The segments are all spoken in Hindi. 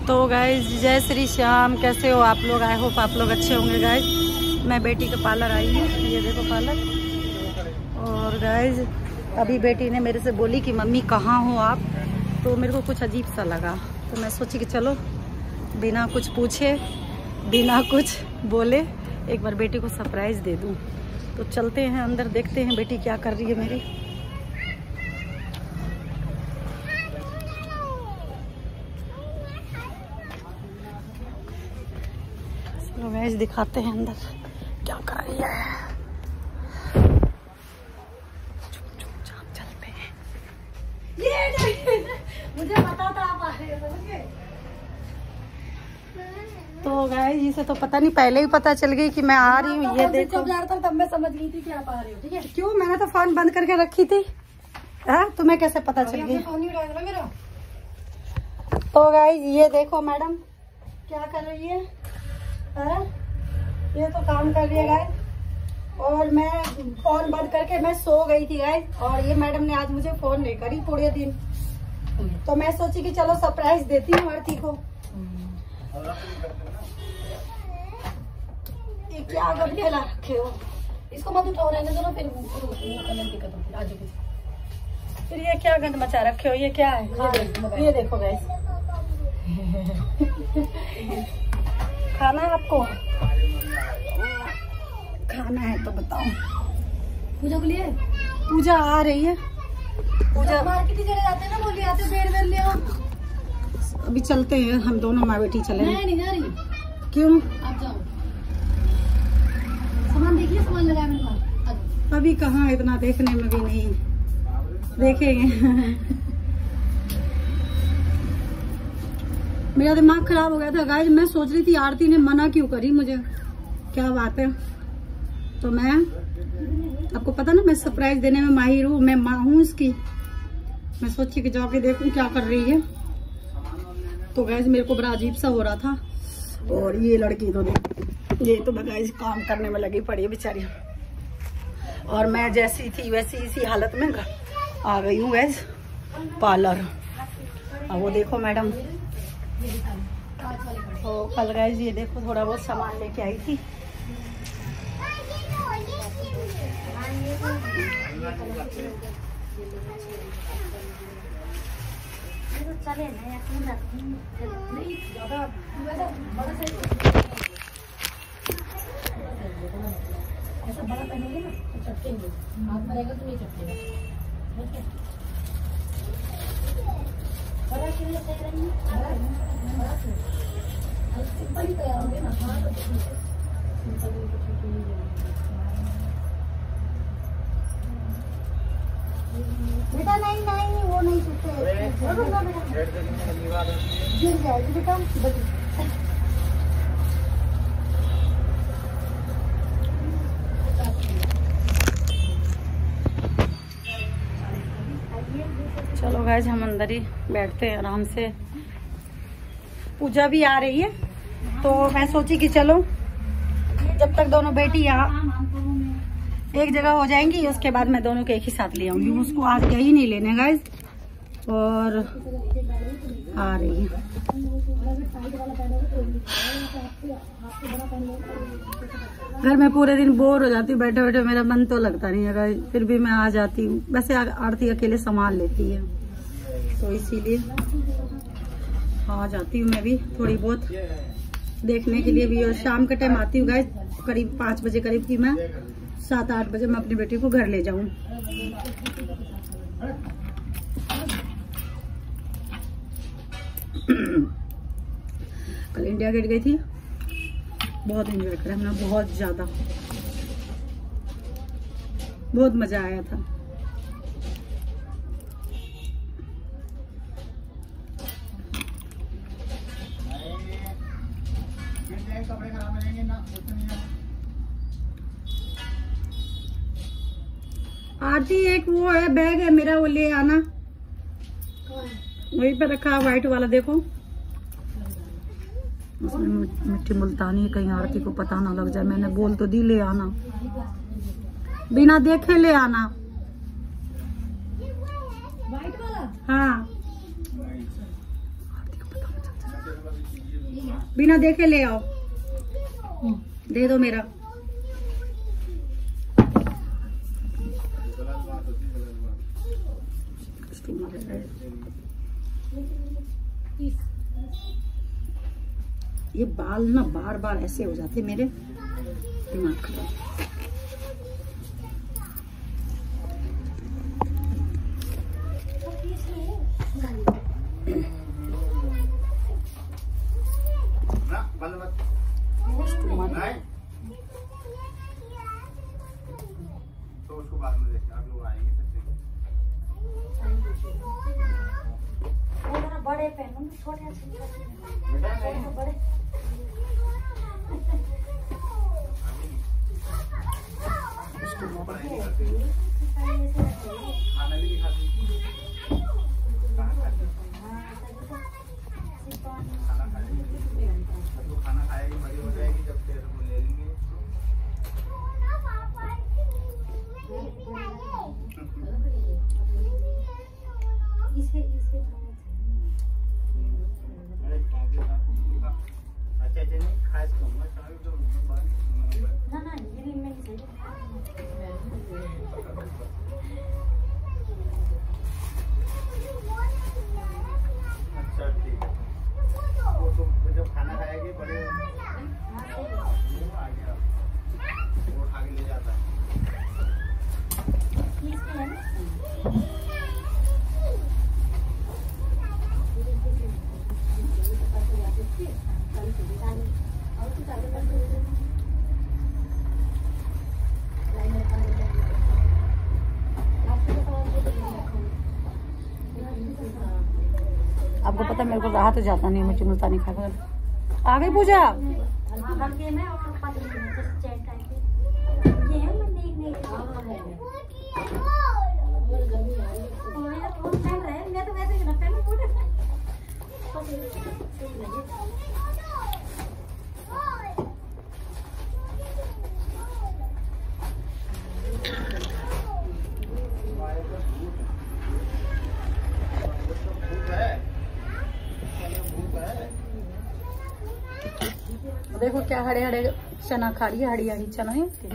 तो गाइज जय श्री श्याम, कैसे हो आप लोग? आई होप आप लोग अच्छे होंगे। गाइज मैं बेटी के पार्लर आई हूँ, ये देखो पार्लर। और गाइज अभी बेटी ने मेरे से बोली कि मम्मी कहाँ हो आप, तो मेरे को कुछ अजीब सा लगा, तो मैं सोची कि चलो बिना कुछ पूछे बिना कुछ बोले एक बार बेटी को सरप्राइज़ दे दूँ। तो चलते हैं अंदर, देखते हैं बेटी क्या कर रही है मेरी। चलो गाइस दिखाते हैं अंदर क्या कर रही है। चुपचाप चलते हैं। ये मुझे पता था आप आ रहे हो। तो गाइस इसे तो पता नहीं, पहले ही पता चल गई कि मैं आ रही हूँ। ये देखो तब मैं समझ गई थी कि आप आ रहे हो। ठीक है, क्यों? मैंने तो फोन बंद करके रखी थी। हाँ, तुम्हें कैसे पता चल गई? फोन नहीं उठाया मेरा। तो गाइस ये देखो मैडम क्या कर रही है। ये तो काम कर रही है गाइस, और मैं फोन बंद करके मैं सो गई थी गाइस। और ये मैडम ने आज मुझे फोन नहीं करी पूरे दिन, तो मैं सोची कि चलो सरप्राइज देती हूँ आरती को। ये क्या गमला रखे हो? इसको मत उठाओ, रहने दो ना, फिर दिक्कत होती है। आज फिर ये क्या गंद मचा रखे हो? ये क्या है? ये देखो गाइस। खाना है आपको? खाना है तो बताओ। पूजा के लिए? पूजा आ रही है। पूजा मार्केट ही चले जाते हैं ना, बोलिए आते बेड वेड ले आओ। अभी चलते हैं हम दोनों माँ बेटी चले। मैं नहीं जा रही। क्यों? आप जाओ, सामान देखिए, सामान लगाया मेरे पास। अभी कहाँ, इतना देखने में भी नहीं देखेंगे। मेरा दिमाग खराब हो गया था गाइस। मैं सोच रही थी आरती ने मना क्यों करी मुझे, क्या बात है। तो मैं, आपको पता ना मैं सरप्राइज देने में माहिर हूँ, मैं माँ हूँ इसकी। मैं सोची कि जाके देखूं क्या कर रही है। तो गाइस मेरे को बड़ा अजीब सा हो रहा था। और ये लड़की तो ये तो गाइस काम करने में लगी पड़ी है बेचारी, और मैं जैसी थी वैसी इसी हालत में आ गई हूँ गाइस पार्लर। अब वो देखो मैडम, तो कल गाइस ये देखो थोड़ा बहुत सामान लेके आई थी। चले ऐसा बड़ा पहनोगे ना तो चटकेंगे, हाथ मरेगा तो नहीं चटकेगा। बड़ा क्यों देख रही है? सिंपल ही तैयार होंगे ना। बेटा नहीं नहीं वो नहीं छूटे, गिर जाएगी बेटा। चलो गाइस हम अंदर ही बैठते हैं आराम से। पूजा भी आ रही है, तो मैं सोची कि चलो जब तक दोनों बेटी यहाँ एक जगह हो जाएंगी, उसके बाद मैं दोनों के एक ही साथ ले आऊंगी। उसको आज यही नहीं लेने गाइस। और आ रही है। घर में पूरे दिन बोर हो जाती हूँ बैठे बैठे, मेरा मन तो लगता नहीं है गाइस, फिर भी मैं आ जाती हूँ। वैसे आरती अकेले संभाल लेती है, तो इसीलिए आ जाती हूँ मैं भी थोड़ी बहुत देखने के लिए भी। और शाम के टाइम आती हूँ गाइस, करीब 5 बजे करीब की, मैं 7-8 बजे मैं अपनी बेटी को घर ले जाऊं। कल इंडिया गेट गई थी, बहुत एंजॉय करा हमने, बहुत ज्यादा, बहुत मजा आया था। आरती एक वो है बैग है मेरा, वो ले आना। वहीं पे रखा है व्हाइट वाला, देखो उसमें मिट्टी मुल्तानी है, कहीं आरती को पता ना लग जाए। मैंने बोल तो दी ले आना, बिना देखे ले आना। व्हाइट वाला? हाँ बिना देखे ले आओ, दे दो मेरा। ये बाल ना बार बार ऐसे हो जाते मेरे, दिमाग खराब। तो उसको बाद में देखते आप लोग आएंगे बड़े पहनो, छोटे बड़े खाना भी नहीं खाती, खाना खाएगी बड़ी हो जाएगी जब फिर वो ले लेंगे। अच्छा नहीं खास कहूँगा ना ये भी मैं सही। अच्छा ठीक है, वो तो जब खाना खाएगी बड़े वो आ गया, वो उठा के ले जाता है। आपको पता मेरे को रहा तो जाता नहीं, मुझे मुल्तानी खाकर आ गई पूजा। देखो क्या हरे हरे चना खा रही है, हरी हरी चना है इसके।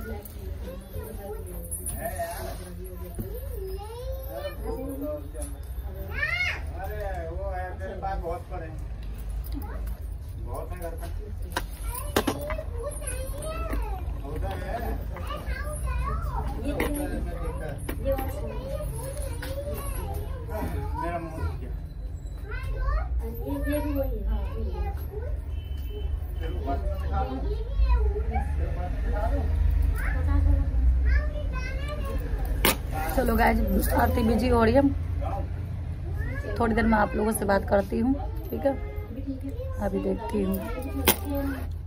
अरे वो है मेरे पास बहुत पड़े, बहुत है घर पर मेरा मुंह ये भी वही है। चलो गाइस, आरती बिजी हो रही है, थोड़ी देर में आप लोगों से बात करती हूँ, ठीक है? अभी देखती हूँ।